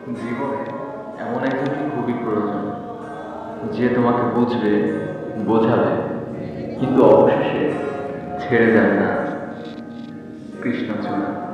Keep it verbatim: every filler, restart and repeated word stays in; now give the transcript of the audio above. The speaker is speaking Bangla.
জীবনে এমন একজনই খুবই প্রয়োজন, যে তোমাকে বুঝবে, বোঝাবে, কিন্তু অবশেষে ছেড়ে যাবে না। কৃষ্ণচূড়া।